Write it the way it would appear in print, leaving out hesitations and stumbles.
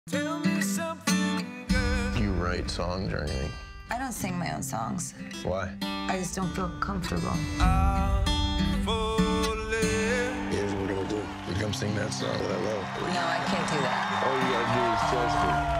Tell me something, girl. Do you write songs or anything? I don't sing my own songs. Why? I just don't feel comfortable. I'm falling. Here's what we're gonna do. You come sing that song that I love. No, I can't do that. All you gotta do is trust me.